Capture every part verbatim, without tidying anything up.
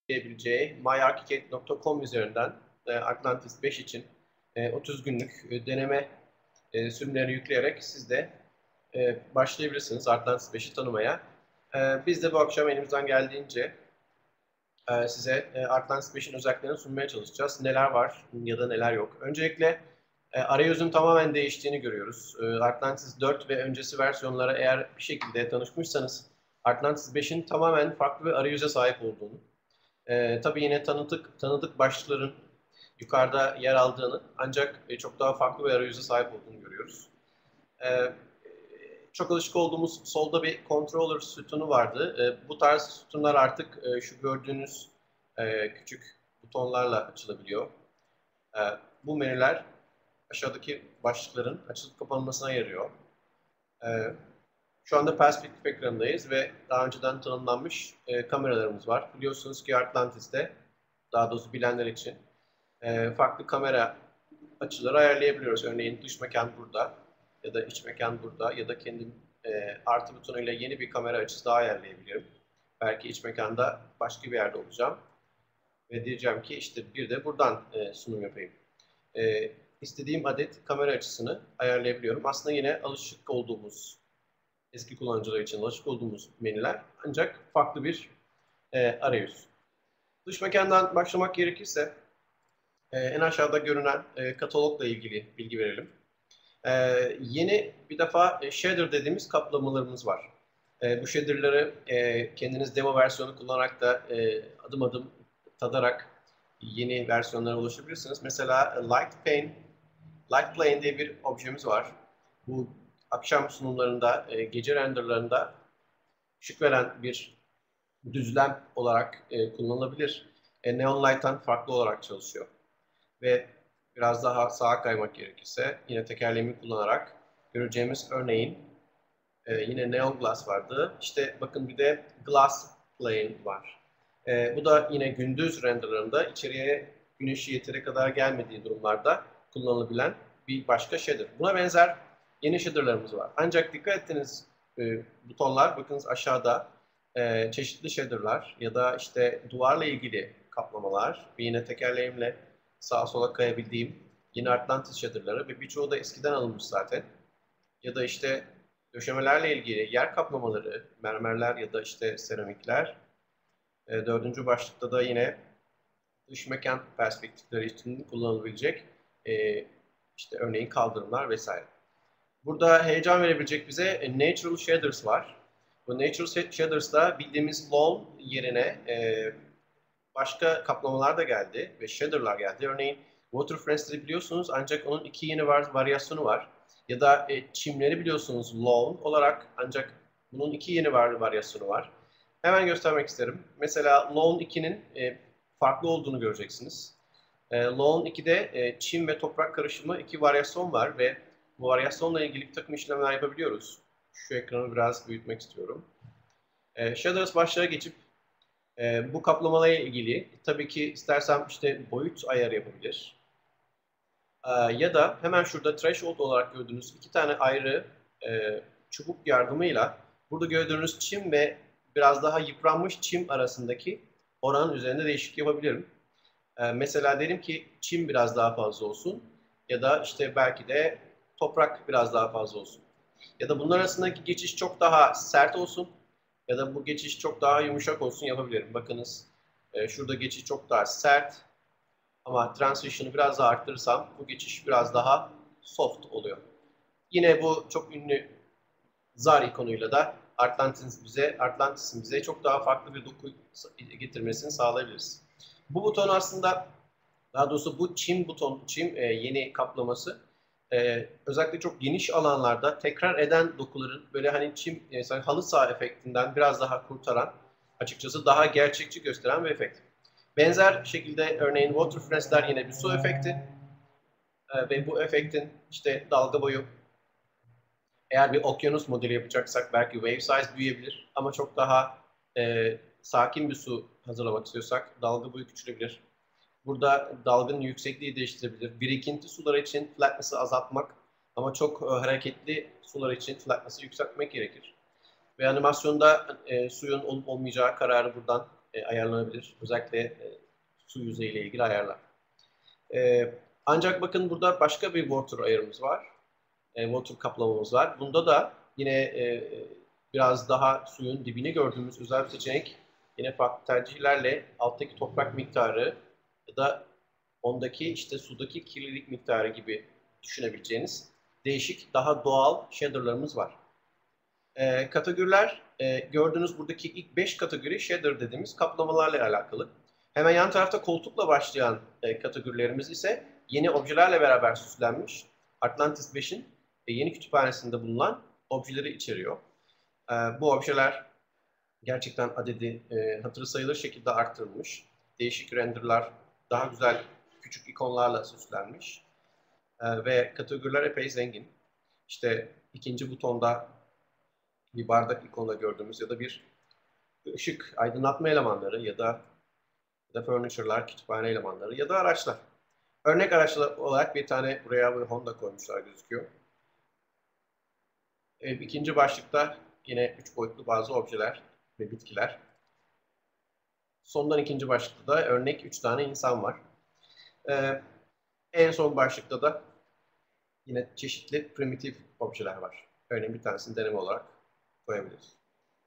diyebileceği my archicad nokta com üzerinden e, Atlantis beş için e, otuz günlük e, deneme e, sürümlerini yükleyerek siz de e, başlayabilirsiniz Atlantis beşi tanımaya. E, biz de bu akşam elimizden geldiğince e, size e, Atlantis beşin özelliklerini sunmaya çalışacağız. Neler var ya da neler yok. Öncelikle e, arayüzün tamamen değiştiğini görüyoruz. E, Atlantis dört ve öncesi versiyonlara eğer bir şekilde tanışmışsanız Atlantis beşin tamamen farklı bir arayüze sahip olduğunu, e, tabii yine tanıdık tanıdık başlıkların yukarıda yer aldığını ancak e, çok daha farklı bir arayüze sahip olduğunu görüyoruz. E, çok alışık olduğumuz solda bir controller sütunu vardı. E, bu tarz sütunlar artık e, şu gördüğünüz e, küçük butonlarla açılabiliyor. E, bu menüler aşağıdaki başlıkların açılıp kapanmasına yarıyor. E, şu anda perspektif ekranındayız ve daha önceden tanımlanmış e, kameralarımız var. Biliyorsunuz ki Atlantis'te, daha doğrusu bilenler için e, farklı kamera açıları ayarlayabiliyoruz. Örneğin dış mekan burada ya da iç mekan burada ya da kendim e, artı butonuyla yeni bir kamera açısı daha ayarlayabilirim. Belki iç mekanda başka bir yerde olacağım ve diyeceğim ki işte bir de buradan e, sunum yapayım. E, istediğim adet kamera açısını ayarlayabiliyorum. Aslında yine alışık olduğumuz, eski kullanıcılar için alışık olduğumuz menüler ancak farklı bir e, arayüz. Dış mekandan başlamak gerekirse e, en aşağıda görünen e, katalogla ilgili bilgi verelim. E, yeni bir defa e, shader dediğimiz kaplamalarımız var. E, bu shader'ları e, kendiniz demo versiyonu kullanarak da e, adım adım tadarak yeni versiyonlara ulaşabilirsiniz. Mesela Light Plane, Light Plane diye bir objemiz var. Bu akşam sunumlarında, e, gece renderlarında ışık veren bir düzlem olarak e, kullanılabilir. E, Neon Light'tan farklı olarak çalışıyor. Ve biraz daha sağa kaymak gerekirse yine tekerleğimi kullanarak göreceğimiz örneğin e, yine Neon Glass vardı. İşte bakın bir de Glass Plane var. E, bu da yine gündüz renderlarında içeriye güneşi yeteri kadar gelmediği durumlarda kullanılabilen bir başka shader. Buna benzer yeni shaderlarımız var. Ancak dikkat ettiğiniz e, butonlar bakınız aşağıda e, çeşitli shaderlar ya da işte duvarla ilgili kaplamalar ve yine tekerleğimle sağa sola kayabildiğim yeni Atlantis shaderları ve birçoğu da eskiden alınmış zaten. Ya da işte döşemelerle ilgili yer kaplamaları, mermerler ya da işte seramikler. E, dördüncü başlıkta da yine dış mekan perspektifleri için kullanılabilecek e, işte örneğin kaldırımlar vesaire. Burada heyecan verebilecek bize e, Natural Shaders var. Bu Natural Shaders'da bildiğimiz lawn yerine e, başka kaplamalar da geldi ve shader'lar geldi. Örneğin Water Friends'i biliyorsunuz ancak onun iki yeni var, varyasyonu var. Ya da e, çimleri biliyorsunuz lawn olarak ancak bunun iki yeni var, varyasyonu var. Hemen göstermek isterim. Mesela lawn ikinin e, farklı olduğunu göreceksiniz. E, lawn ikide e, çim ve toprak karışımı iki varyasyon var ve bu varyasyonla ilgili bir takım işlemler yapabiliyoruz. Şu ekranı biraz büyütmek istiyorum. E, Shaders başlığa geçip e, bu kaplamalarla ilgili tabii ki istersem işte boyut ayarı yapabilir. E, ya da hemen şurada threshold olarak gördüğünüz iki tane ayrı e, çubuk yardımıyla burada gördüğünüz çim ve biraz daha yıpranmış çim arasındaki oranın üzerinde değişiklik yapabilirim. E, mesela derim ki çim biraz daha fazla olsun ya da işte belki de toprak biraz daha fazla olsun. Ya da bunlar arasındaki geçiş çok daha sert olsun ya da bu geçiş çok daha yumuşak olsun yapabilirim. Bakınız e, şurada geçiş çok daha sert ama transition'ı biraz daha arttırırsam bu geçiş biraz daha soft oluyor. Yine bu çok ünlü zar ikonuyla da Atlantis bize, Atlantis'in bize çok daha farklı bir doku getirmesini sağlayabiliriz. Bu buton aslında, daha doğrusu bu çim buton, çim e, yeni kaplaması e, özellikle çok geniş alanlarda tekrar eden dokuların böyle hani çim, mesela halı saha efektinden biraz daha kurtaran, açıkçası daha gerçekçi gösteren bir efekt. Benzer şekilde örneğin Water Friends'ler yine bir su efekti e, ve bu efektin işte dalga boyu, eğer bir okyanus modeli yapacaksak belki wave size büyüyebilir ama çok daha e, sakin bir su hazırlamak istiyorsak dalga boyu küçülebilir. Burada dalganın yüksekliği değiştirebilir. Birikinti sular için flatness'ı azaltmak ama çok e, hareketli sular için flatness'ı yükseltmek gerekir. Ve animasyonda e, suyun olup olmayacağı kararı buradan e, ayarlanabilir. Özellikle e, su yüzeyiyle ilgili ayarlar. E, ancak bakın burada başka bir water ayarımız var. E, water kaplamamız var. Bunda da yine e, biraz daha suyun dibini gördüğümüz özel bir seçenek. Yine farklı tercihlerle alttaki toprak miktarı ya da ondaki işte sudaki kirlilik miktarı gibi düşünebileceğiniz değişik, daha doğal shader'larımız var. E, kategoriler, e, gördüğünüz buradaki ilk beş kategori shader dediğimiz kaplamalarla alakalı. Hemen yan tarafta koltukla başlayan e, kategorilerimiz ise yeni objelerle beraber süslenmiş Atlantis beşin e, yeni kütüphanesinde bulunan objeleri içeriyor. E, bu objeler gerçekten adedi e, hatırı sayılır şekilde arttırılmış. Değişik renderlar, daha güzel küçük ikonlarla süslenmiş. E, ve kategoriler epey zengin. İşte ikinci butonda bir bardak ikonda gördüğümüz ya da bir ışık aydınlatma elemanları ya da, ya da furniture'lar, kütüphane elemanları ya da araçlar. Örnek araçlar olarak bir tane buraya bir Honda koymuşlar gözüküyor. E, ikinci başlıkta yine üç boyutlu bazı objeler ve bitkiler. Sondan ikinci başlıkta da örnek üç tane insan var. E, en son başlıkta da yine çeşitli primitif objeler var. Örneğin bir tanesini deneme olarak koyabiliriz.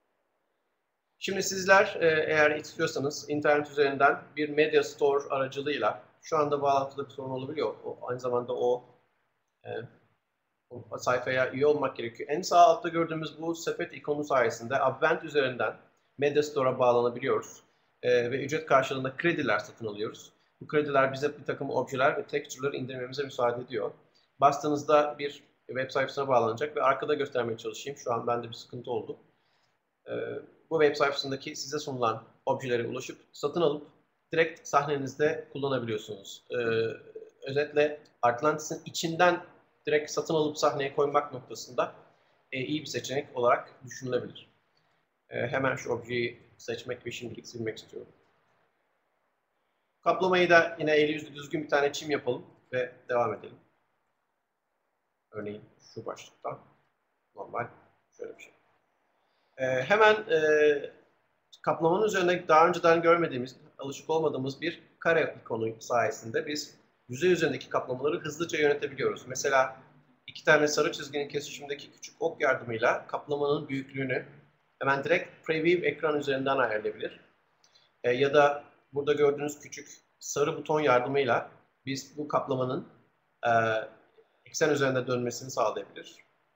Şimdi sizler e, eğer istiyorsanız internet üzerinden bir Media Store aracılığıyla şu anda bağlantıda bir sorun olabiliyor. O, aynı zamanda o, e, o sayfaya üye olmak gerekiyor. En sağ altta gördüğümüz bu sepet ikonu sayesinde Advent üzerinden Media Store'a bağlanabiliyoruz. E, ve ücret karşılığında krediler satın alıyoruz. Bu krediler bize bir takım objeler ve texture'ları indirmemize müsaade ediyor. Bastığınızda bir web sayfasına bağlanacak ve arkada göstermeye çalışayım. Şu an bende bir sıkıntı oldu. E, bu web sayfasındaki size sunulan objelere ulaşıp satın alıp direkt sahnenizde kullanabiliyorsunuz. E, özetle Atlantis'in içinden direkt satın alıp sahneye koymak noktasında e, iyi bir seçenek olarak düşünülebilir. E, hemen şu objeyi seçmek ve şimdilik silmek istiyorum. Kaplamayı da yine eli yüzü düzgün bir tane çim yapalım ve devam edelim. Örneğin şu başlıktan normal şöyle bir şey. E, hemen e, kaplamanın üzerinde daha önceden görmediğimiz, alışık olmadığımız bir kare ikonu sayesinde biz yüzey üzerindeki kaplamaları hızlıca yönetebiliyoruz. Mesela iki tane sarı çizginin kesişimindeki küçük ok yardımıyla kaplamanın büyüklüğünü hemen direkt preview ekran üzerinden ayarlayabilir. E, ya da burada gördüğünüz küçük sarı buton yardımıyla biz bu kaplamanın e, eksen üzerinde dönmesini sağlayabilir.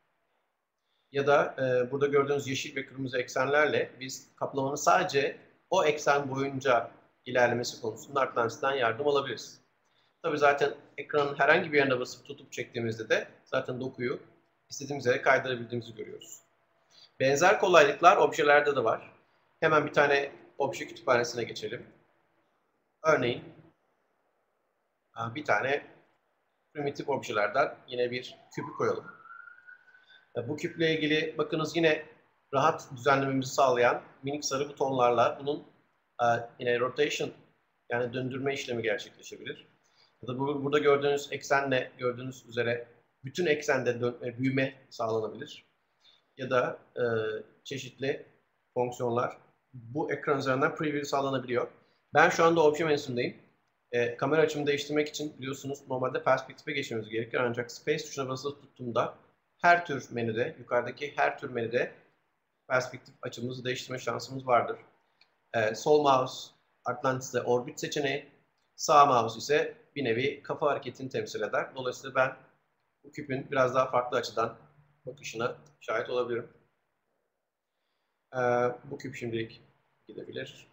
Ya da e, burada gördüğünüz yeşil ve kırmızı eksenlerle biz kaplamanın sadece o eksen boyunca ilerlemesi konusunda Atlantis'ten yardım alabiliriz. Tabii zaten ekranın herhangi bir yerine basıp tutup çektiğimizde de zaten dokuyu istediğimiz yere kaydırabildiğimizi görüyoruz. Benzer kolaylıklar objelerde de var. Hemen bir tane obje kütüphanesine geçelim. Örneğin bir tane primitif objelerden yine bir küpü koyalım. Bu küple ilgili bakınız yine rahat düzenlememizi sağlayan minik sarı butonlarla bunun yine rotation yani döndürme işlemi gerçekleşebilir. Ya da bu, burada gördüğünüz eksenle gördüğünüz üzere bütün eksende dön, büyüme sağlanabilir. Ya da e, çeşitli fonksiyonlar bu ekran üzerinden preview sağlanabiliyor. Ben şu anda obje menüsündeyim. E, kamera açımı değiştirmek için biliyorsunuz normalde perspektife geçmemiz gerekir. Ancak space tuşuna basılı tuttuğumda her tür menüde, yukarıdaki her tür menüde perspektif açımızı değiştirme şansımız vardır. E, sol mouse Atlantis'te orbit seçeneği, sağ mouse ise bir nevi kafa hareketini temsil eder. Dolayısıyla ben bu küpün biraz daha farklı açıdan bakışına şahit olabilirim. Ee, bu küp şimdilik gidebilir.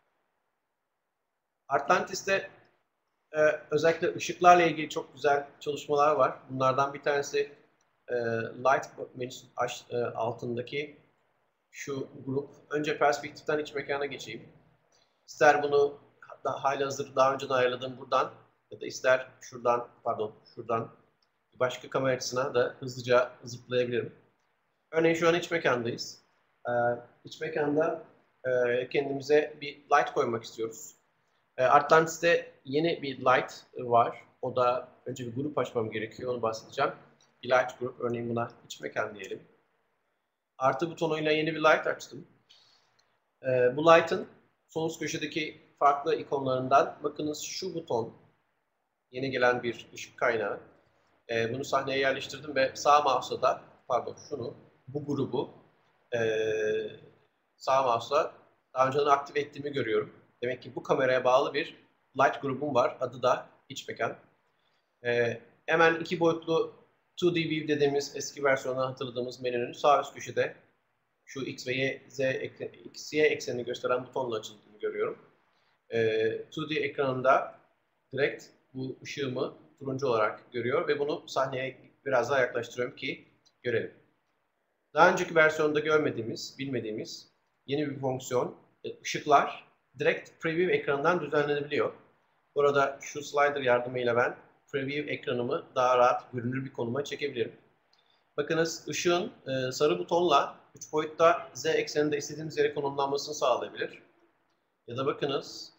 Atlantis'te e, özellikle ışıklarla ilgili çok güzel çalışmalar var. Bunlardan bir tanesi e, Light menüsü e, altındaki şu grup. Önce perspektiften iç mekana geçeyim. İster bunu halihazır daha önceden ayarladığım buradan ya da ister şuradan, pardon şuradan başka kamera açısına da hızlıca zıplayabilirim. Örneğin şu an iç mekandayız. Ee, iç mekanda e, kendimize bir light koymak istiyoruz. E, Atlantis'te yeni bir light var. O da önce bir grup açmam gerekiyor. Onu bahsedeceğim. Bir light grup. Örneğin buna iç mekan diyelim. Artı butonuyla yeni bir light açtım. E, bu light'ın sol üst köşedeki farklı ikonlarından bakınız şu buton, yeni gelen bir ışık kaynağı. E, bunu sahneye yerleştirdim ve sağ mouse'la da, pardon şunu, bu grubu e, sağ mouse'la daha önceden aktif ettiğimi görüyorum. Demek ki bu kameraya bağlı bir light grubum var. Adı da iç mekan. E, hemen iki boyutlu iki D View dediğimiz eski versiyondan hatırladığımız menünün sağ üst köşede şu X ve Y, Z, X, Y eksenini gösteren butonla açıldığını görüyorum. E, iki D ekranında direkt bu ışığımı turuncu olarak görüyor ve bunu sahneye biraz daha yaklaştırıyorum ki görelim. Daha önceki versiyonda görmediğimiz, bilmediğimiz yeni bir fonksiyon, ışıklar direkt preview ekranından düzenlenebiliyor. Burada şu slider yardımıyla ben preview ekranımı daha rahat görünür bir konuma çekebilirim. Bakınız ışığın e, sarı butonla üç boyutta Z ekseninde istediğimiz yere konumlanmasını sağlayabilir. Ya da bakınız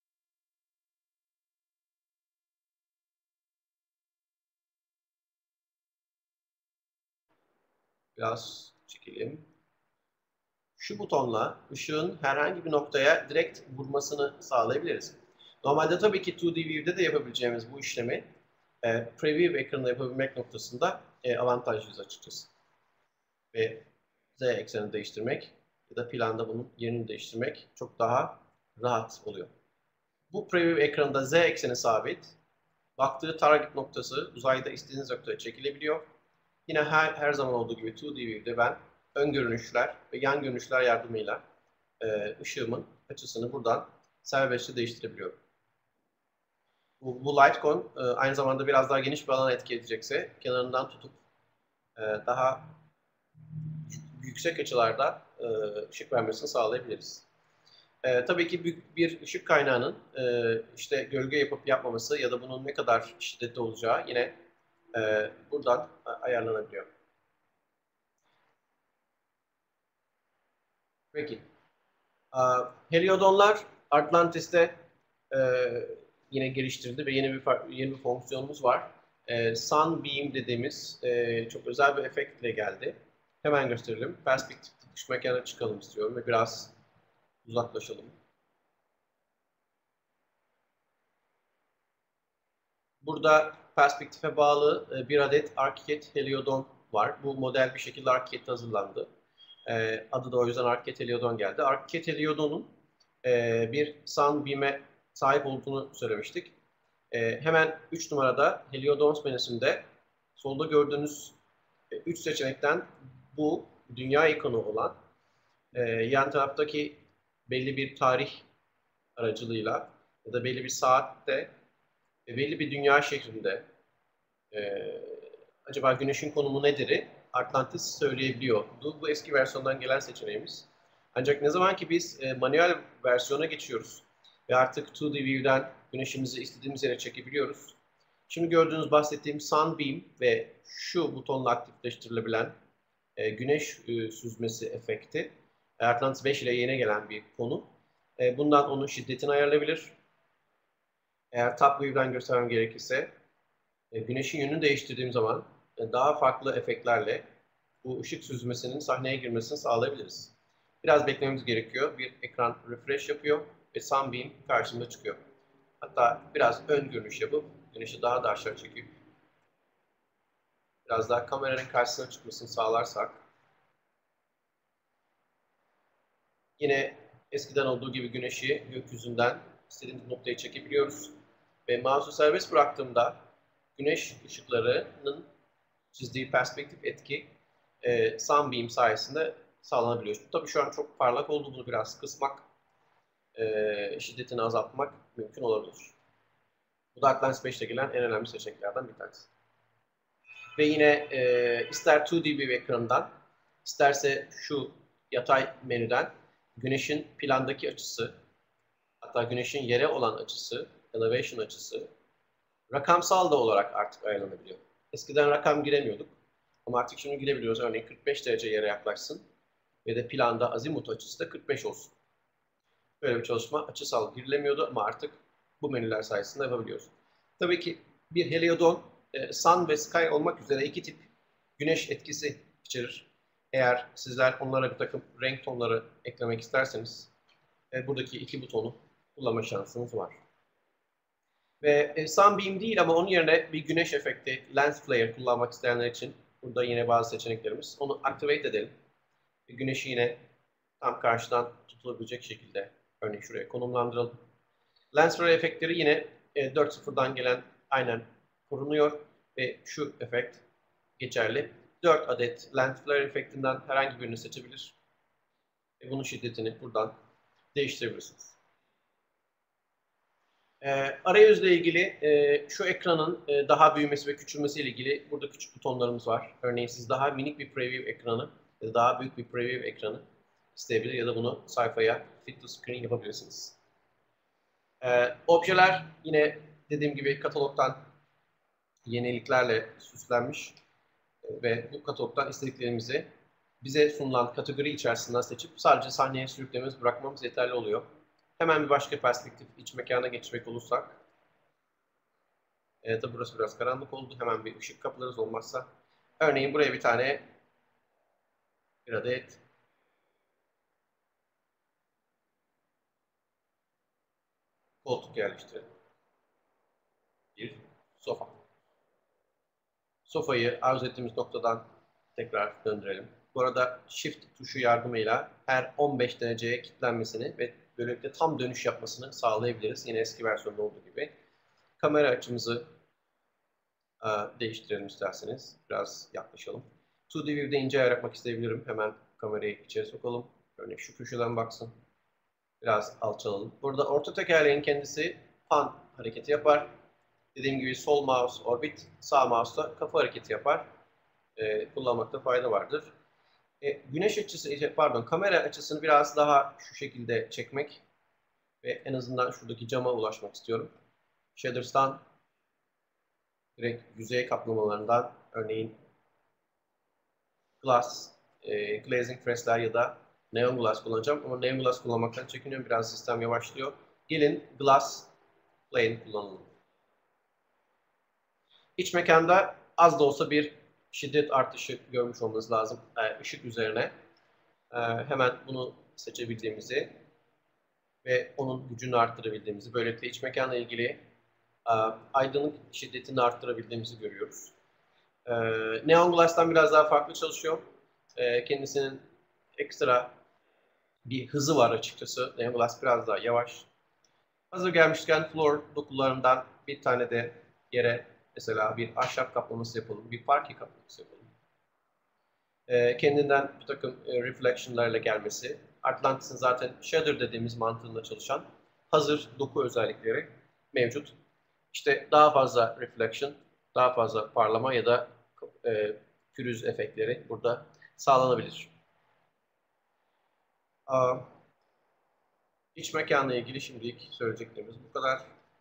biraz çekelim. Şu butonla ışığın herhangi bir noktaya direkt vurmasını sağlayabiliriz. Normalde tabii ki iki D View'de de yapabileceğimiz bu işlemi e, Preview ekranında yapabilmek noktasında e, avantajlıyız açıkçası. Ve Z eksenini değiştirmek ya da planda bunun yerini değiştirmek çok daha rahat oluyor. Bu Preview ekranında Z ekseni sabit. Baktığı target noktası uzayda istediğiniz noktaya çekilebiliyor. Yine her, her zaman olduğu gibi iki D View'de ben ön görünüşler ve yan görünüşler yardımıyla e, ışığımın açısını buradan serbestçe değiştirebiliyorum. Bu, bu Lightcone e, aynı zamanda biraz daha geniş bir alan etki edecekse kenarından tutup e, daha yüksek açılarda e, ışık vermesini sağlayabiliriz. E, tabii ki büyük bir ışık kaynağının e, işte gölge yapıp yapmaması ya da bunun ne kadar şiddetli olacağı yine e, buradan ayarlanabiliyor. Peki. Heliodonlar Atlantis'te e, yine geliştirdi ve yeni bir yeni bir fonksiyonumuz var. E, Sunbeam dediğimiz e, çok özel bir efektle geldi. Hemen gösterelim. Perspektif dış mekana çıkalım istiyorum ve biraz uzaklaşalım. Burada perspektife bağlı e, bir adet ArchiCAD Heliodon var. Bu model bir şekilde ArchiCAD'de hazırlandı. E, adı da o yüzden ArchiCAD Heliodon geldi. ArchiCAD Heliodon'un e, bir Sunbeam'e sahip olduğunu söylemiştik. E, hemen üç numarada Heliodons menüsünde solda gördüğünüz üç seçenekten bu dünya ikonu olan e, yan taraftaki belli bir tarih aracılığıyla ya da belli bir saatte ve belli bir dünya şehrinde e, acaba güneşin konumu nedir'i Atlantis söyleyebiliyor. Bu, bu eski versiyondan gelen seçeneğimiz. Ancak ne zaman ki biz e, manuel versiyona geçiyoruz ve artık iki D View'den güneşimizi istediğimiz yere çekebiliyoruz. Şimdi gördüğünüz bahsettiğim Sunbeam ve şu butonla aktifleştirilebilen e, güneş e, süzmesi efekti Atlantis beş ile yeni gelen bir konu. E, bundan onun şiddetini ayarlayabilir. Eğer top view'den göstermem gerekirse e, güneşin yönünü değiştirdiğim zaman e, daha farklı efektlerle bu ışık süzmesinin sahneye girmesini sağlayabiliriz. Biraz beklememiz gerekiyor. Bir ekran refresh yapıyor ve Sunbeam karşımda çıkıyor. Hatta biraz ön görünüş yapıp güneşi daha da aşağı çekip biraz daha kameranın karşısına çıkmasını sağlarsak yine eskiden olduğu gibi güneşi gökyüzünden istediğimiz noktaya çekebiliyoruz. Ve mouse'u serbest bıraktığımda güneş ışıklarının çizdiği perspektif etki e, Sunbeam sayesinde sağlanabiliyor. Tabii şu an çok parlak oldu. Bunu biraz kısmak, e, şiddetini azaltmak mümkün olabilir. Bu da Atlantis beşte gelen en önemli seçeneklerden bir tanesi. Ve yine e, ister iki D View ekranından, isterse şu yatay menüden güneşin plandaki açısı, hatta güneşin yere olan açısı, elevation açısı, rakamsal da olarak artık ayarlanabiliyor. Eskiden rakam giremiyorduk ama artık şimdi girebiliyoruz. Örneğin kırk beş derece yere yaklaşsın ve de planda azimut açısı da kırk beş olsun. Böyle bir çalışma açısal girilemiyordu ama artık bu menüler sayesinde yapabiliyoruz. Tabii ki bir heliodon, e, sun ve sky olmak üzere iki tip güneş etkisi içerir. Eğer sizler onlara bir takım renk tonları eklemek isterseniz e, buradaki iki butonu kullanma şansınız var. Ve e, Sunbeam değil ama onun yerine bir güneş efekti, Lens Flare kullanmak isteyenler için burada yine bazı seçeneklerimiz. Onu activate edelim. E, güneşi yine tam karşıdan tutulabilecek şekilde örneğin şuraya konumlandıralım. Lens Flare efektleri yine e, dört nokta sıfırdan gelen aynen korunuyor ve şu efekt geçerli. dört adet Lens Flare efektinden herhangi birini seçebilir. Ve bunun şiddetini buradan değiştirebilirsiniz. E, arayüzle ilgili e, şu ekranın e, daha büyümesi ve küçülmesi ile ilgili burada küçük butonlarımız var. Örneğin siz daha minik bir preview ekranı ya da daha büyük bir preview ekranı isteyebilir ya da bunu sayfaya fit to screen yapabilirsiniz. E, objeler yine dediğim gibi katalogdan yeniliklerle süslenmiş e, ve bu katalogdan istediklerimizi bize sunulan kategori içerisinden seçip sadece sahneye sürüklememiz, bırakmamız yeterli oluyor. Hemen bir başka perspektif, iç mekana geçmek olursak. E, tabi burası biraz karanlık oldu. Hemen bir ışık kapılarız olmazsa. Örneğin buraya bir tane bir adet koltuk yerleştirelim. Bir sofa. Sofayı arzu ettiğimiz noktadan tekrar döndürelim. Bu arada Shift tuşu yardımıyla her on beş dereceye kilitlenmesini ve böylelikle tam dönüş yapmasını sağlayabiliriz. Yine eski versiyonda olduğu gibi. Kamera açımızı e, değiştirelim isterseniz. Biraz yaklaşalım. iki D View'de ince ayar yapmak isteyebilirim. Hemen kamerayı içeri sokalım. Örneğin şu köşeden baksın. Biraz alçalalım. Burada orta tekerleğin kendisi pan hareketi yapar. Dediğim gibi sol mouse orbit, sağ mouse da kafa hareketi yapar. E, kullanmakta fayda vardır. E, güneş açısı, pardon kamera açısını biraz daha şu şekilde çekmek ve en azından şuradaki cama ulaşmak istiyorum. Shaders'tan direkt yüzey kaplamalarından örneğin glass, e, glazing pressler ya da neon glass kullanacağım ama neon glass kullanmaktan çekiniyorum. Biraz sistem yavaşlıyor. Gelin glass plane kullanalım. İç mekanda az da olsa bir şiddet artışı görmüş olmanız lazım e, ışık üzerine. E, hemen bunu seçebildiğimizi ve onun gücünü arttırabildiğimizi, böylelikle iç mekanla ilgili e, aydınlık şiddetini arttırabildiğimizi görüyoruz. E, Neon Glass'tan biraz daha farklı çalışıyor. E, kendisinin ekstra bir hızı var açıkçası. Neon Glass biraz daha yavaş. Hazır gelmişken floor dokularından bir tane de yere mesela bir ahşap kaplaması yapalım, bir parke kaplaması yapalım. E, kendinden bir takım e, reflection'larla gelmesi, Atlantis'in zaten shader dediğimiz mantığında çalışan hazır doku özellikleri mevcut. İşte daha fazla reflection, daha fazla parlama ya da e, pürüz efektleri burada sağlanabilir. Aa, iç mekanla ilgili şimdilik söyleyeceklerimiz bu kadar.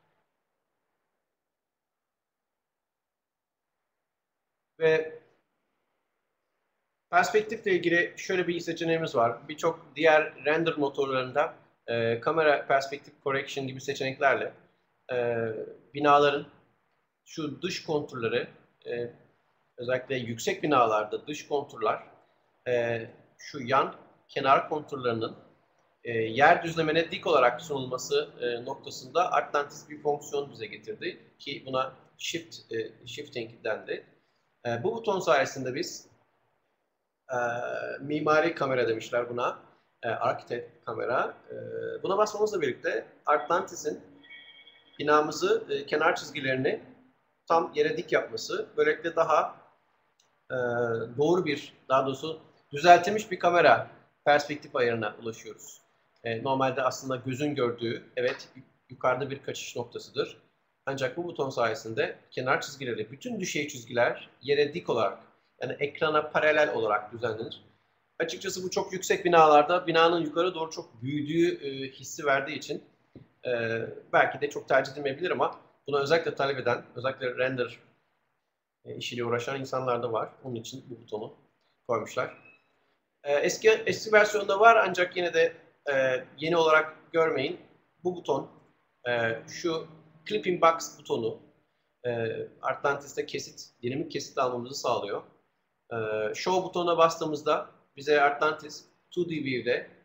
Ve perspektifle ilgili şöyle bir seçeneğimiz var. Birçok diğer render motorlarında e, kamera perspektif correction gibi seçeneklerle e, binaların şu dış konturları, e, özellikle yüksek binalarda dış konturlar, e, şu yan kenar konturlarının e, yer düzlemine dik olarak sunulması e, noktasında Atlantis bir fonksiyon bize getirdi ki buna shift e, shifting dendi. E, bu buton sayesinde biz e, mimari kamera demişler buna, e, architect kamera. E, buna basmamızla birlikte Atlantis'in binamızı e, kenar çizgilerini tam yere dik yapması, böylelikle daha e, doğru bir, daha doğrusu düzeltilmiş bir kamera perspektif ayarına ulaşıyoruz. E, normalde aslında gözün gördüğü, evet yukarıda bir kaçış noktasıdır. Ancak bu buton sayesinde kenar çizgileri, bütün düşey çizgiler yere dik olarak, yani ekrana paralel olarak düzenlenir. Açıkçası bu çok yüksek binalarda binanın yukarı doğru çok büyüdüğü e, hissi verdiği için e, belki de çok tercih edilmeyebilir ama buna özellikle talep eden, özellikle render e, işiyle uğraşan insanlar da var. Onun için bu butonu koymuşlar. E, eski eski versiyonda var ancak yine de e, yeni olarak görmeyin. Bu buton, e, şu clipping box butonu e, Atlantis'te kesit, dinamik kesit almamızı sağlıyor. E, show butonuna bastığımızda bize Atlantis iki D View'de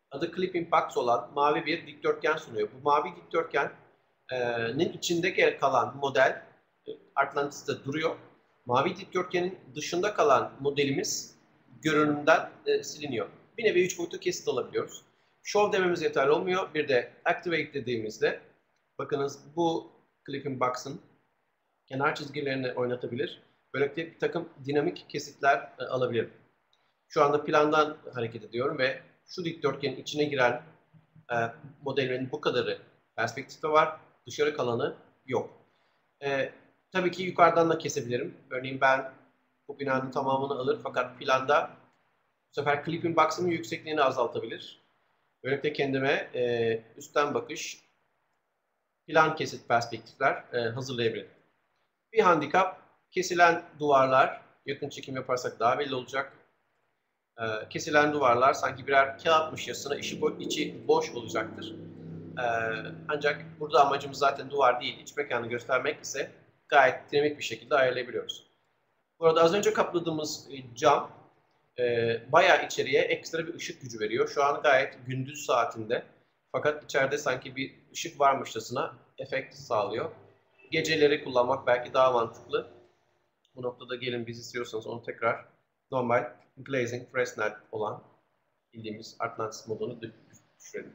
adı Clipping Box olan mavi bir dikdörtgen sunuyor. Bu mavi dikdörtgenin içinde kalan model Atlantis'te duruyor. Mavi dikdörtgenin dışında kalan modelimiz görünümden e, siliniyor. Bir nevi üç boyutlu kesit alabiliyoruz. Show dememiz yeterli olmuyor. Bir de Activate dediğimizde bakınız bu Clipping Box'ın kenar çizgilerini oynatabilir. Böylelikle bir takım dinamik kesitler e, alabilirim. Şu anda plandan hareket ediyorum ve şu dikdörtgenin içine giren e, modelimin bu kadarı perspektifi var. Dışarı kalanı yok. E, tabii ki yukarıdan da kesebilirim. Örneğin ben bu binanın tamamını alır fakat planda bu sefer Clipping Box'ın yüksekliğini azaltabilir. Böylelikle kendime e, üstten bakış, plan kesit perspektifler e, hazırlayabilirim. Bir handikap, kesilen duvarlar, yakın çekim yaparsak daha belli olacak. E, kesilen duvarlar sanki birer kağıtmışçasına içi, bo içi boş olacaktır. E, ancak burada amacımız zaten duvar değil, iç mekanı göstermek ise gayet dinamik bir şekilde ayarlayabiliyoruz. Burada az önce kapladığımız cam e, bayağı içeriye ekstra bir ışık gücü veriyor. Şu an gayet gündüz saatinde. Fakat içeride sanki bir ışık varmışçasına efekt sağlıyor. Geceleri kullanmak belki daha mantıklı. Bu noktada gelin biz istiyorsanız onu tekrar normal Glazing Fresnel olan bildiğimiz Atlantis modunu düşürelim.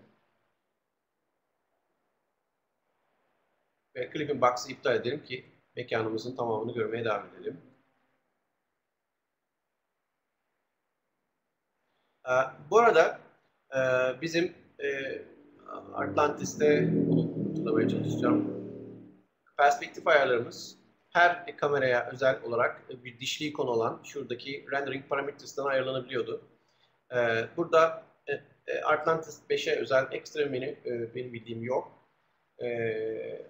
Ve Clipping Box'ı iptal edelim ki mekanımızın tamamını görmeye devam edelim. Ee, bu arada e, bizim e, Atlantis'te bunu hatırlamaya çalışacağım. Perspektif ayarlarımız her kameraya özel olarak bir dişli ikon olan şuradaki rendering parametresinden ayarlanabiliyordu. Ee, burada e, Atlantis beşe özel ekstra menü e, benim bildiğim yok. Ee,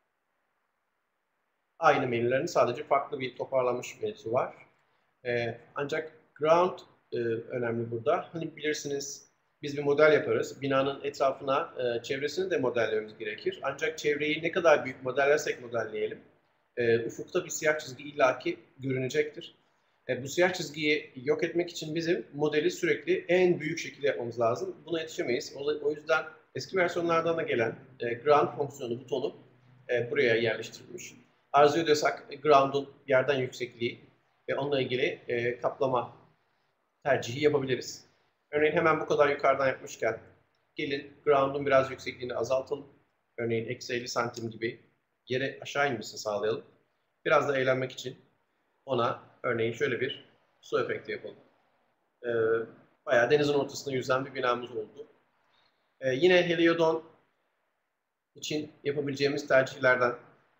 aynı menülerin sadece farklı bir toparlanmış menüsü var. Ee, ancak ground e, önemli burada. Hani bilirsiniz biz bir model yaparız. Binanın etrafına e, çevresini de modellememiz gerekir. Ancak çevreyi ne kadar büyük modellersek modelleyelim. E, ufukta bir siyah çizgi illaki görünecektir. E, bu siyah çizgiyi yok etmek için bizim modeli sürekli en büyük şekilde yapmamız lazım. Buna yetişemeyiz. O, o yüzden eski versiyonlardan da gelen e, ground fonksiyonu butonu e, buraya yerleştirilmiş. Arzu ediyorsak ground'un yerden yüksekliği ve onunla ilgili e, kaplama tercihi yapabiliriz. Örneğin hemen bu kadar yukarıdan yapmışken gelin ground'un biraz yüksekliğini azaltalım. Örneğin eksi elli santim gibi yere aşağı inmesini sağlayalım. Biraz da eğlenmek için ona örneğin şöyle bir su efekti yapalım. Ee, bayağı denizin ortasında yüzen bir binamız oldu. Ee, yine Heliodon için yapabileceğimiz tercihlerden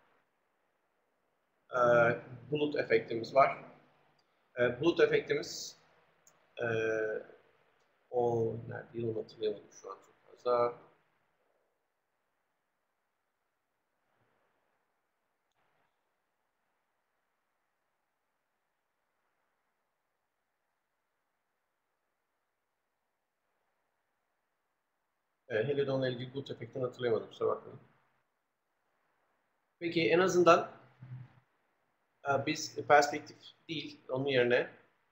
e, bulut efektimiz var. E, bulut efektimiz e, o nerede onu hatırlayamadım şu an çok fazla. E, Heliodon'la ilgili bulut efektini hatırlayamadım, kusura bakmayın. Peki en azından e, biz perspektif değil, onun yerine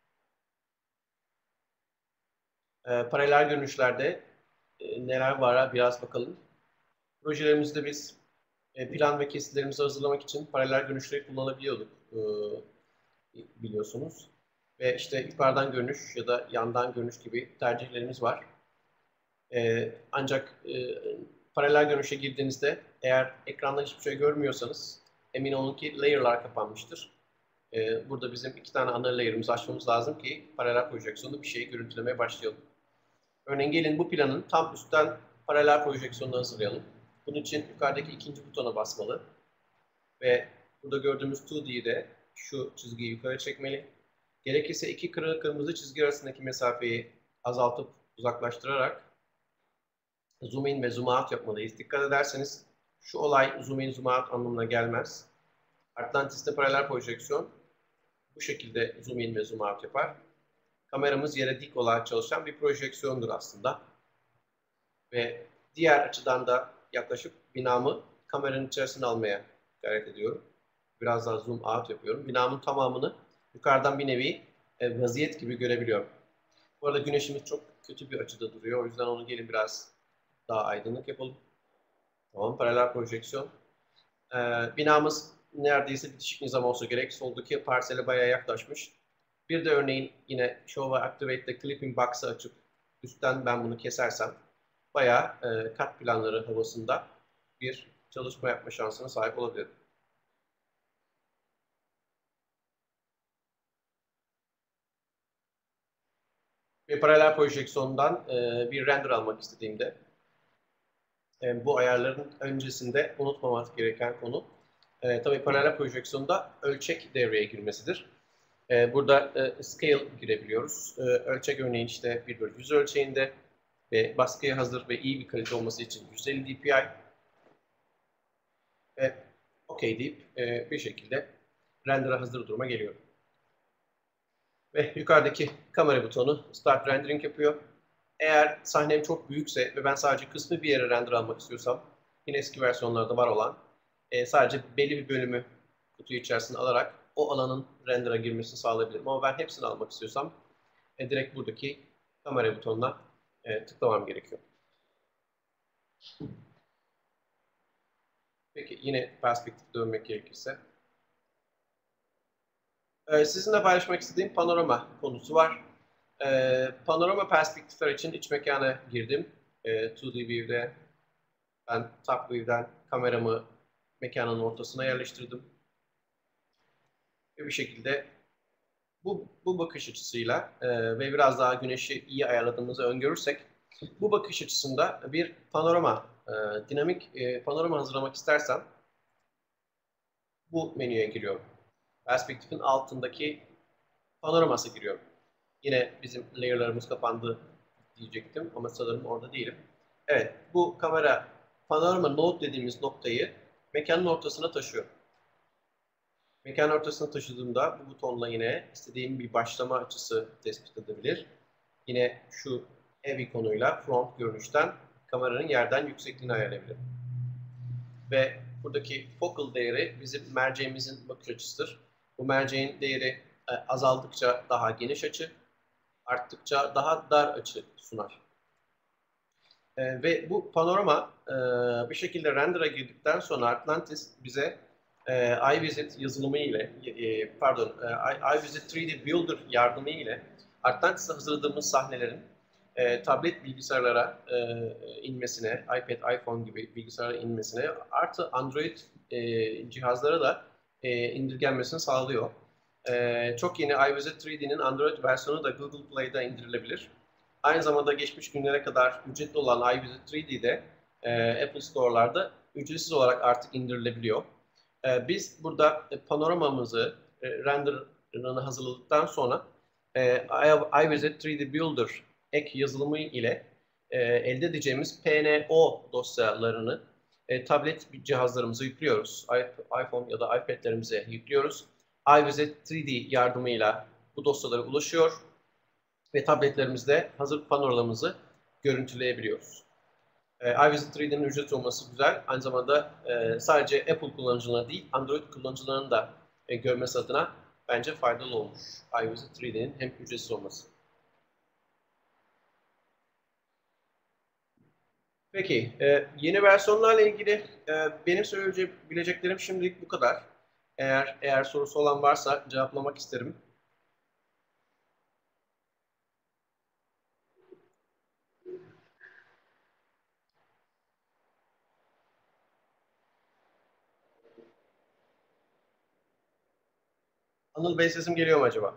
e, paralel görünüşlerde e, neler var biraz bakalım. Projelerimizde biz e, plan ve kesitlerimizi hazırlamak için paralel görünüşleri kullanabiliyorduk e, biliyorsunuz. Ve işte yukarıdan görünüş ya da yandan görünüş gibi tercihlerimiz var. E, ancak e, paralel görünüşe girdiğinizde eğer ekranda hiçbir şey görmüyorsanız emin olun ki layer'lar kapanmıştır. E, burada bizim iki tane ana layer'ımızı açmamız lazım ki paralel projeksiyonda bir şeyi görüntülemeye başlayalım. Örneğin gelin bu planın tam üstten paralel projeksiyonunu hazırlayalım. Bunun için yukarıdaki ikinci butona basmalı. Ve burada gördüğümüz iki D'yi de şu çizgiyi yukarı çekmeli. Gerekirse iki kırmızı kırmızı çizgi arasındaki mesafeyi azaltıp uzaklaştırarak zoom in ve zoom out yapmalıyız. Dikkat ederseniz şu olay zoom in zoom out anlamına gelmez. Atlantis'te paralel projeksiyon bu şekilde zoom in ve zoom out yapar. Kameramız yere dik olarak çalışan bir projeksiyondur aslında. Ve diğer açıdan da yaklaşıp binamı kameranın içerisine almaya gayret ediyorum. Biraz daha zoom out yapıyorum. Binamın tamamını yukarıdan bir nevi e, vaziyet gibi görebiliyorum. Bu arada güneşimiz çok kötü bir açıda duruyor. O yüzden onu gelin biraz daha aydınlık yapalım. Tamam, paralel projeksiyon. Ee, binamız neredeyse bitişik nizam olsa gerek. Soldaki parsele bayağı yaklaşmış. Bir de örneğin yine Show ve Activate'de Clipping Box'ı açıp üstten ben bunu kesersem bayağı e, kat planları havasında bir çalışma yapma şansına sahip olabilirim. Bir paralel projeksiyondan e, bir render almak istediğimde e, bu ayarların öncesinde unutmamak gereken konu e, tabii paralel projeksiyonda ölçek devreye girmesidir. E, burada e, scale girebiliyoruz. E, ölçek örneğin işte bir bölü yüz ölçeğinde ve baskıya hazır ve iyi bir kalite olması için yüz elli D P I ve OK deyip e, bir şekilde render'a hazır duruma geliyor. Ve yukarıdaki kamera butonu Start Rendering yapıyor. Eğer sahnem çok büyükse ve ben sadece kısmi bir yere render almak istiyorsam yine eski versiyonlarda var olan e, sadece belli bir bölümü kutu içerisine alarak o alanın render'a girmesini sağlayabilirim. Ama ben hepsini almak istiyorsam e, direkt buradaki kamera butonuna e, tıklamam gerekiyor. Peki yine perspektif dönmek gerekirse. E, sizinle paylaşmak istediğim panorama konusu var. E, panorama perspektifler için iç mekana girdim. E, iki D View'de ben Top View'den kameramı mekanın ortasına yerleştirdim. Ve bir şekilde bu, bu bakış açısıyla e, ve biraz daha güneşi iyi ayarladığımızı öngörürsek bu bakış açısında bir panorama, e, dinamik e, panorama hazırlamak istersem bu menüye giriyorum. Perspektifin altındaki panoraması giriyorum. Yine bizim layer'larımız kapandı diyecektim ama sanırım orada değilim. Evet, bu kamera panorama node dediğimiz noktayı mekanın ortasına taşıyor. Mekanın ortasına taşıdığımda bu butonla yine istediğim bir başlama açısı tespit edebilir. Yine şu ev ikonuyla front görünüşten kameranın yerden yüksekliğini ayarlayabilirim. Ve buradaki focal değeri bizim merceğimizin bakış açısıdır. Bu merceğin değeri azaldıkça daha geniş açı, arttıkça daha dar açı sunar. E, ve bu panorama e, bir şekilde render'a girdikten sonra Atlantis bize e, iVisit yazılımı ile, e, pardon, e, iVisit üç D Builder yardımı ile Atlantis'e hazırladığımız sahnelerin e, tablet bilgisayarlara e, inmesine, iPad, iPhone gibi bilgisayarlara inmesine, artı Android e, cihazlara da e, indirgenmesini sağlıyor. E, çok yeni iVisit üç D'nin Android versiyonu da Google Play'da indirilebilir. Aynı zamanda geçmiş günlere kadar ücretli olan iVisit üç D'de e, Apple Store'larda ücretsiz olarak artık indirilebiliyor. E, biz burada e, panoramamızı, e, renderını hazırladıktan sonra e, iVisit üç D Builder ek yazılımı ile e, elde edeceğimiz P N O dosyalarını e, tablet cihazlarımıza yüklüyoruz. iPhone ya da iPad'lerimize yüklüyoruz. iVisit üç D yardımıyla bu dosyalara ulaşıyor ve tabletlerimizde hazır panoramamızı görüntüleyebiliyoruz. E, iVisit üç D'nin ücretli olması güzel. Aynı zamanda e, sadece Apple kullanıcılarına değil, Android kullanıcılarının da e, görmesi adına bence faydalı olmuş iVisit üç D'nin hem ücretsiz olması. Peki, e, yeni versiyonlarla ilgili e, benim söyleyebileceklerim şimdilik bu kadar. Eğer eğer sorusu olan varsa cevaplamak isterim. Anıl Bey, sesim geliyor mu acaba?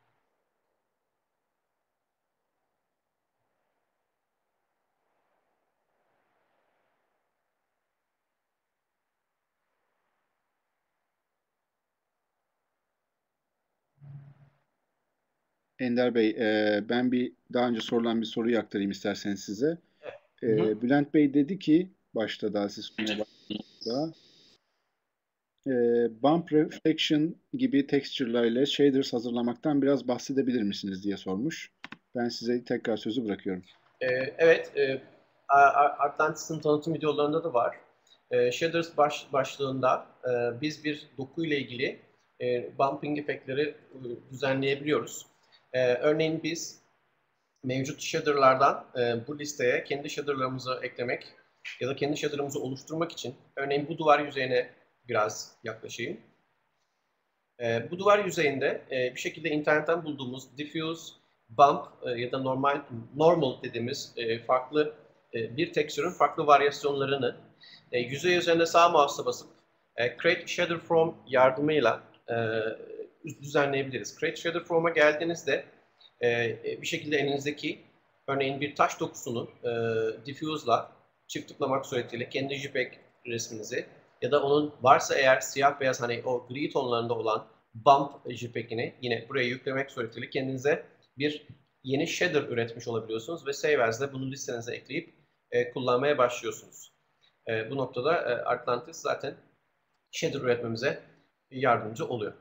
Ender Bey, e, ben bir daha önce sorulan bir soruyu aktarayım isterseniz size. E, Hı hı. Bülent Bey dedi ki, başta daha siz sunmaya başladığınızda, e, bump reflection gibi texture'larla shaders hazırlamaktan biraz bahsedebilir misiniz diye sormuş. Ben size tekrar sözü bırakıyorum. E, evet, e, Atlantis'in tanıtım videolarında da var. E, Shaders baş, başlığında e, biz bir doku ile ilgili e, bumping efektleri e, düzenleyebiliyoruz. E, örneğin biz mevcut shader'lardan e, bu listeye kendi shader'larımızı eklemek ya da kendi shader'ımızı oluşturmak için, örneğin bu duvar yüzeyine biraz yaklaşayım. E, bu duvar yüzeyinde e, bir şekilde internetten bulduğumuz diffuse, bump e, ya da normal normal dediğimiz e, farklı e, bir tekstürün farklı varyasyonlarını e, yüzey üzerinde sağ mouse'a basıp e, Create Shader From yardımıyla e, düzenleyebiliriz. Create Shader From'a geldiğinizde e, bir şekilde elinizdeki örneğin bir taş dokusunu e, diffuse'la çift tıklamak suretiyle kendi JPEG resminizi ya da onun varsa eğer siyah beyaz hani o gri tonlarında olan bump JPEG'ini yine buraya yüklemek suretiyle kendinize bir yeni shader üretmiş olabiliyorsunuz ve Save As'de bunu listenize ekleyip e, kullanmaya başlıyorsunuz. E, bu noktada e, Artlantis zaten shader üretmemize yardımcı oluyor.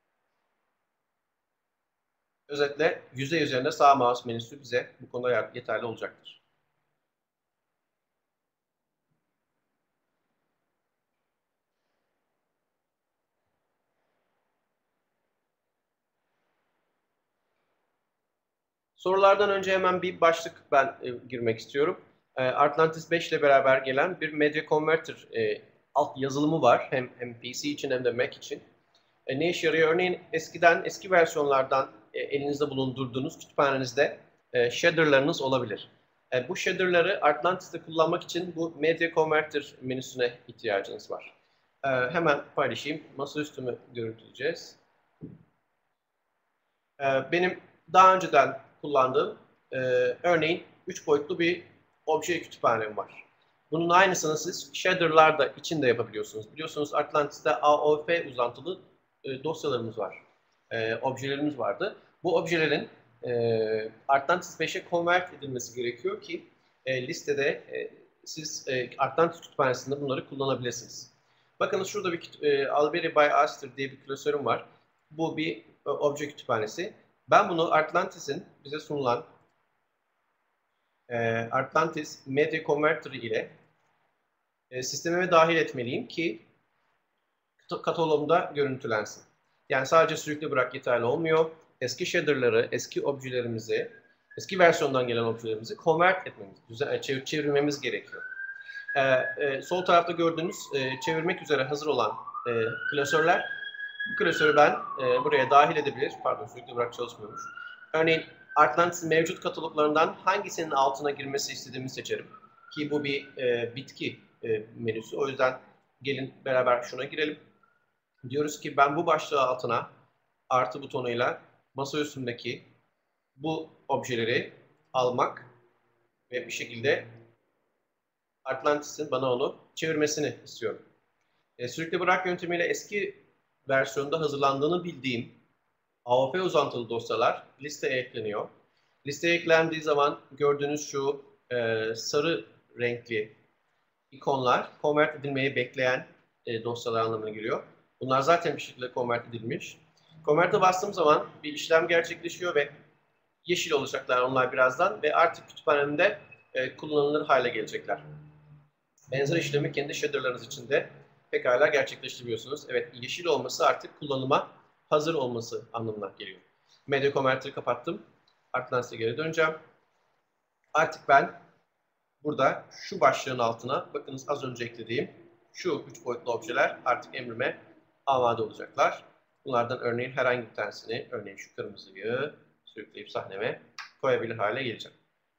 Özetle yüzey üzerinde sağ mouse menüsü bize bu konuda yeterli olacaktır. Sorulardan önce hemen bir başlık ben e, girmek istiyorum. E, Artlantis beş ile beraber gelen bir Media Converter e, alt yazılımı var. Hem, hem P C için hem de Mac için. E, ne işe yarıyor? Örneğin eskiden, eski versiyonlardan e, elinizde bulundurduğunuz kütüphanenizde e, shader'larınız olabilir. E, bu shader'ları Artlantis'te kullanmak için bu Media Converter menüsüne ihtiyacınız var. E, hemen paylaşayım. Masaüstümü görüntüleyeceğiz. E, benim daha önceden kullandığım e, örneğin üç boyutlu bir obje kütüphanem var. Bunun aynısını siz shader'lar da içinde yapabiliyorsunuz. Biliyorsunuz Artlantis'te A O F uzantılı e, dosyalarımız var. E, objelerimiz vardı. Bu objelerin e, Artlantis beşe convert edilmesi gerekiyor ki e, listede e, siz e, Artlantis kütüphanesinde bunları kullanabilirsiniz. Bakın şurada bir e, Alberi by Aster diye bir klasörüm var. Bu bir e, obje kütüphanesi. Ben bunu Artlantis'in bize sunulan e, Artlantis Media Converter ile e, sistemime dahil etmeliyim ki kataloğumda görüntülensin. Yani sadece sürükle bırak yeterli olmuyor. Eski shader'ları, eski objelerimizi, eski versiyondan gelen objelerimizi convert etmemiz, çevir, çevirmemiz gerekiyor. Ee, e, sol tarafta gördüğünüz e, çevirmek üzere hazır olan e, klasörler. Bu klasörü ben e, buraya dahil edebilir. Pardon, sürükle bırak çalışmıyormuş. Örneğin Artlantis'in mevcut kataloglarından hangisinin altına girmesi istediğimi seçerim. Ki bu bir e, bitki e, menüsü. O yüzden gelin beraber şuna girelim. Diyoruz ki ben bu başlığı altına artı butonuyla masa üstündeki bu objeleri almak ve bir şekilde Artlantis'in bana onu çevirmesini istiyorum. E, sürükle bırak yöntemiyle eski versiyonda hazırlandığını bildiğim A O F uzantılı dosyalar listeye ekleniyor. Listeye eklendiği zaman gördüğünüz şu e, sarı renkli ikonlar convert edilmeyi bekleyen e, dosyalar anlamına geliyor. Bunlar zaten bir şekilde convert edilmiş. Convert'e bastığım zaman bir işlem gerçekleşiyor ve yeşil olacaklar onlar birazdan ve artık kütüphanemde e, kullanılır hale gelecekler. Benzer işlemi kendi shader'larınız için de pekala gerçekleştiriyorsunuz. Evet, yeşil olması artık kullanıma hazır olması anlamına geliyor. Media Converter'ı kapattım. Artlantis'e geri döneceğim. Artık ben burada şu başlığın altına, bakınız az önce eklediğim şu üç boyutlu objeler artık emrime amade olacaklar. Bunlardan örneğin herhangi bir tanesini, örneğin şu kırmızıyı sürükleyip sahneme koyabilir hale geleceğim.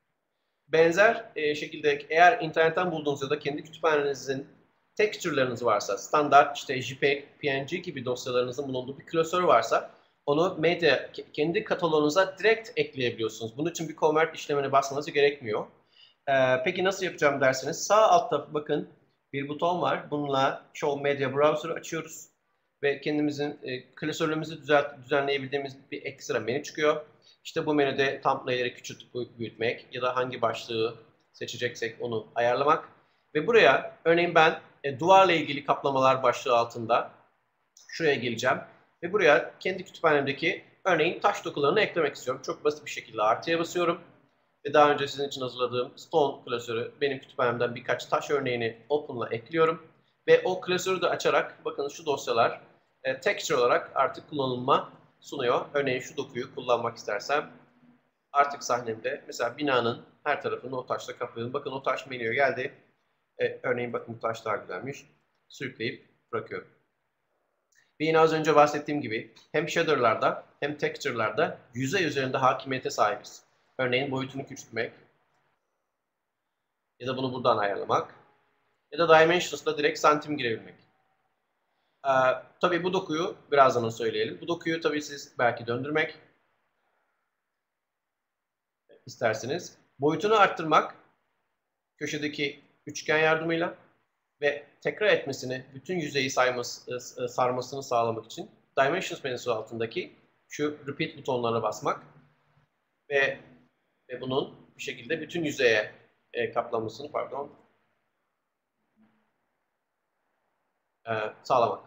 Benzer e, şekilde eğer internetten bulduğunuz ya da kendi kütüphanenizin texture'larınız varsa, standart işte JPEG, P N G gibi dosyalarınızın bulunduğu bir klasör varsa onu medya kendi kataloğunuza direkt ekleyebiliyorsunuz. Bunun için bir convert işlemine basmanız gerekmiyor. Ee, peki nasıl yapacağım derseniz sağ altta bakın bir buton var. Bununla Show Media Browser'ı açıyoruz ve kendimizin e, klasörümüzü düzelt, düzenleyebildiğimiz bir ekstra menü çıkıyor. İşte bu menüde thumbnail'leri küçültüp büyütmek ya da hangi başlığı seçeceksek onu ayarlamak. Ve buraya örneğin ben e, duvarla ilgili kaplamalar başlığı altında şuraya geleceğim. Ve buraya kendi kütüphanemdeki örneğin taş dokularını eklemek istiyorum. Çok basit bir şekilde artıya basıyorum. Ve daha önce sizin için hazırladığım Stone klasörü benim kütüphanemden birkaç taş örneğini Open'la ekliyorum. Ve o klasörü de açarak bakın şu dosyalar e, texture olarak artık kullanılma sunuyor. Örneğin şu dokuyu kullanmak istersem Artık sahnemde mesela binanın her tarafını o taşla kaplıyorum. Bakın o taş menüye geldi. E, örneğin bakın bu taş daha güzelmiş. Sürükleyip bırakıyorum. Ve yine az önce bahsettiğim gibi hem shader'larda hem texture'larda yüzey üzerinde hakimiyete sahibiz. Örneğin boyutunu küçültmek ya da bunu buradan ayarlamak ya da dimensions'da direkt santim girebilmek. Ee, tabii bu dokuyu birazdan söyleyelim. Bu dokuyu tabii siz belki döndürmek istersiniz. Boyutunu arttırmak köşedeki üçgen yardımıyla ve tekrar etmesini, bütün yüzeyi sayması, sarmasını sağlamak için Dimensions menüsü altındaki şu repeat butonlarına basmak ve, ve bunun bir şekilde bütün yüzeye e, kaplamasını pardon e, sağlamak.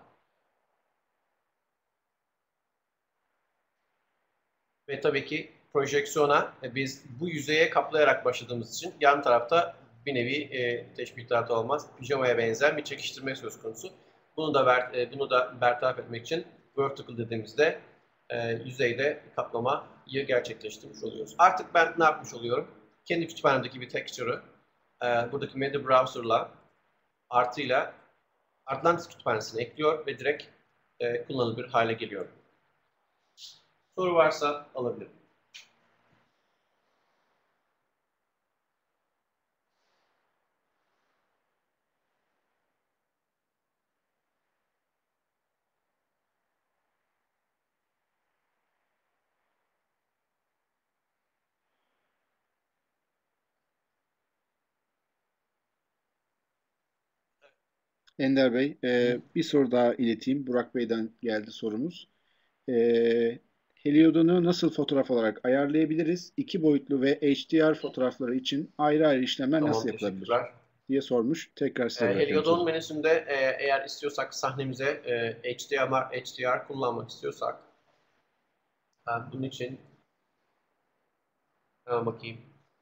Ve tabii ki projeksiyona e, biz bu yüzeye kaplayarak başladığımız için yan tarafta bir nevi e, teşbihat olmaz. Pijamaya benzer bir çekiştirme söz konusu. Bunu da ber, e, bunu da bertaraf etmek için vertical dediğimizde e, yüzeyde kaplamayı gerçekleştirmiş oluyoruz. Artık ben ne yapmış oluyorum? Kendi kütüphanemdeki bir texture'ı e, buradaki Media Browser'la artıyla Atlantis kütüphanesine ekliyor ve direkt e, kullanılabilir hale geliyor. Soru varsa alabilirim. Ender Bey, e, bir soru daha ileteyim. Burak Bey'den geldi sorumuz. E, Heliodon'u nasıl fotoğraf olarak ayarlayabiliriz? İki boyutlu ve H D R fotoğrafları için ayrı ayrı işlemler Tamam, nasıl yapılabilir? teşekkürler. Diye sormuş. Tekrar E, size bırakıyorum Heliodon sözü. menüsünde e, eğer istiyorsak sahnemize e, H D R, H D R kullanmak istiyorsak e, bunun için hemen bakayım.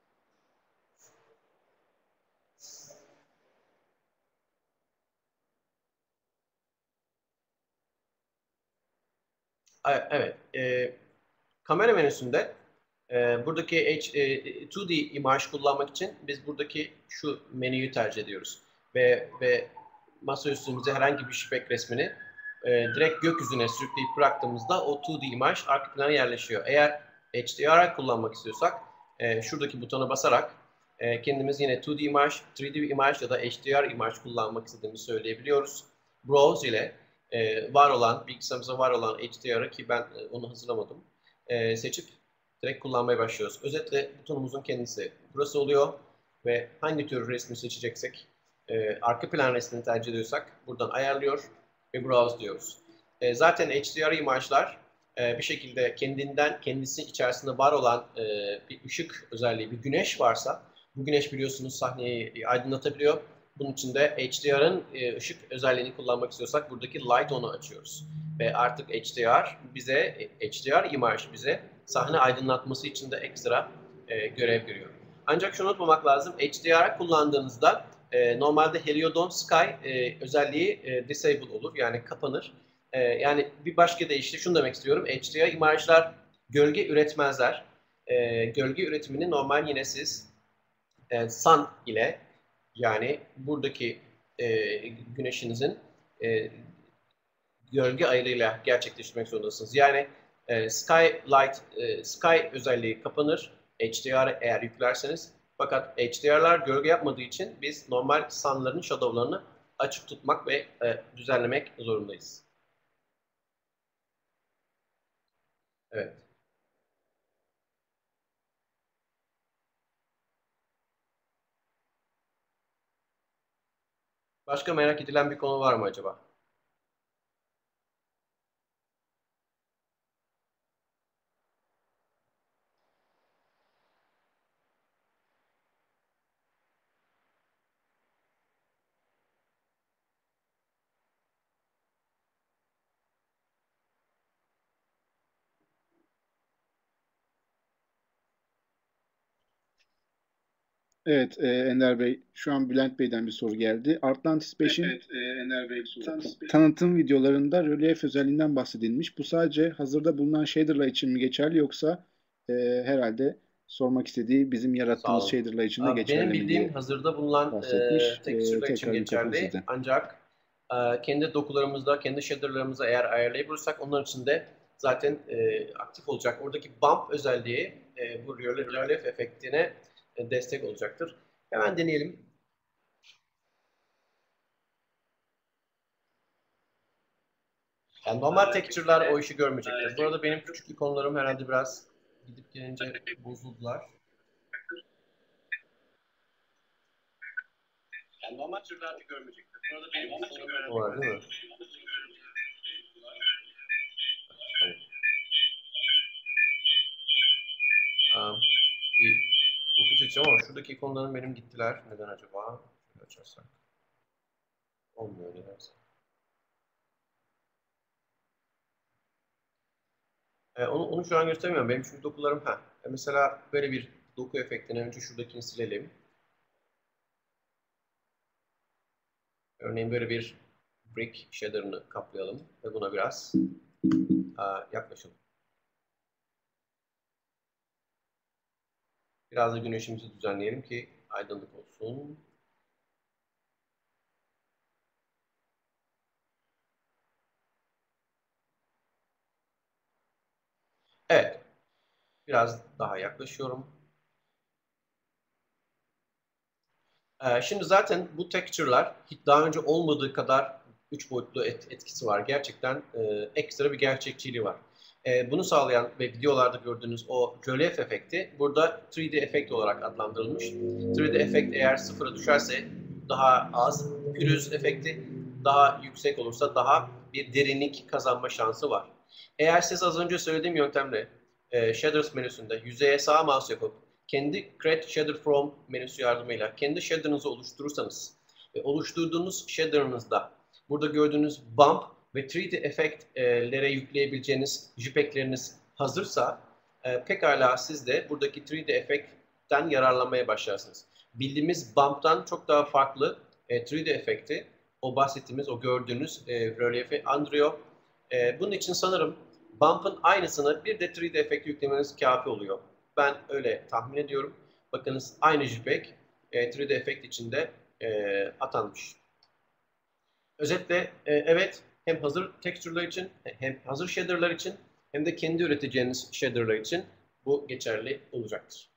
E, evet. E, kamera menüsünde e, buradaki H, e, iki D imaj kullanmak için biz buradaki şu menüyü tercih ediyoruz. Ve, ve masa üstümüze herhangi bir şipek resmini e, direkt gökyüzüne sürükleyip bıraktığımızda o iki D imaj arka plana yerleşiyor. Eğer H D R kullanmak istiyorsak e, şuradaki butona basarak e, kendimiz yine iki D imaj, üç D imaj ya da H D R imaj kullanmak istediğimizi söyleyebiliyoruz. Browse ile e, var olan, bilgisayarımızda var olan H D R'ı ki ben e, onu hazırlamadım, e, seçip direkt kullanmaya başlıyoruz. Özetle butonumuzun kendisi burası oluyor ve hangi tür resmi seçeceksek e, arka plan resmini tercih ediyorsak buradan ayarlıyor ve browse diyoruz. E, zaten H D R imajlar e, bir şekilde kendinden kendisi içerisinde var olan e, bir ışık özelliği, bir güneş varsa bu güneş biliyorsunuz sahneyi aydınlatabiliyor. Bunun için de H D R'ın e, ışık özelliğini kullanmak istiyorsak buradaki Light On'u açıyoruz. Ve artık H D R bize, H D R imaj bize sahne aydınlatması için de ekstra e, görev görüyor. Ancak şunu unutmamak lazım. H D R kullandığınızda e, normalde Heliodon Sky e, özelliği e, disable olur. Yani kapanır. E, yani bir başka deyişle şunu demek istiyorum. H D R imajlar gölge üretmezler. E, gölge üretimini normal yine siz e, sun ile yani buradaki e, güneşinizin e, gölge ayarıyla gerçekleştirmek zorundasınız. Yani e, Skylight, e, Sky özelliği kapanır. H D R eğer yüklerseniz. Fakat H D R'lar gölge yapmadığı için biz normal sunların shadow'larını açık tutmak ve e, düzenlemek zorundayız. Evet. Başka merak edilen bir konu var mı acaba? Evet, e, Ender Bey, şu an Bülent Bey'den bir soru geldi. Atlantis beşin Evet, e, Ender Bey soru. tan- tanıtım videolarında rölyef özelliğinden bahsedilmiş. Bu sadece hazırda bulunan shader'lar için mi geçerli yoksa e, herhalde sormak istediği bizim yarattığımız shader'lar için de Abi, geçerli benim mi bildiğim diye hazırda bulunan bahsetmiş. e, texture'lar Ee, için tekrar mikrofon geçerli. sizde. Ancak e, kendi dokularımızda, kendi shader'larımızı eğer ayarlayabilirsek onlar için de zaten e, aktif olacak. Oradaki bump özelliği e, bu relief efektine e, destek olacaktır. Hemen deneyelim. Yani normal texture'lar o işi görmeyecektir. Bu arada benim küçük ikonlarım herhalde biraz gidip gelince bozuldular. Yani normal türlerde görmeyecektir. Bu arada benim ikonlarım herhalde var değil mi? Um, bir doku seçeceğim ama şuradaki ikonlarım benim gittiler. Neden acaba? Şöyle açarsak. Olmuyor nedense. E, onu, onu şu an göstermiyorum. Benim çünkü dokularım ha. E, mesela böyle bir doku efektini önce şuradakini silelim. Örneğin böyle bir brick shader'ını kaplayalım ve buna biraz a, yaklaşalım. Biraz da güneşimizi düzenleyelim ki aydınlık olsun. Evet. Biraz daha yaklaşıyorum. Ee, şimdi zaten bu texture'lar hiç daha önce olmadığı kadar üç boyutlu et, etkisi var. Gerçekten e, ekstra bir gerçekçiliği var. E, bunu sağlayan ve videolarda gördüğünüz o relief efekti burada üç D efekt olarak adlandırılmış. üç D efekt eğer sıfıra düşerse daha az, pürüz efekti daha yüksek olursa daha bir derinlik kazanma şansı var. Eğer siz az önce söylediğim yöntemle e, Shaders menüsünde yüzeye sağ mouse yapıp kendi Create Shader From menüsü yardımıyla kendi shader'ınızı oluşturursanız ve oluşturduğunuz shader'ınızda burada gördüğünüz bump ve üç D efektlere yükleyebileceğiniz JPEG'leriniz hazırsa e, pekala siz de buradaki üç D efektten yararlanmaya başlarsınız. Bildiğimiz bump'tan çok daha farklı e, üç D efekti, o bahsettiğimiz, o gördüğünüz e, reliefi andırıyor. E, bunun için sanırım bump'ın aynısını bir de üç D efekti yüklemeniz kafi oluyor. Ben öyle tahmin ediyorum. Bakınız aynı JPEG e, üç D efekt içinde e, atanmış. Özetle e, evet, hem hazır texture'lar için hem hazır shader'lar için hem de kendi üreteceğiniz shader'lar için bu geçerli olacaktır.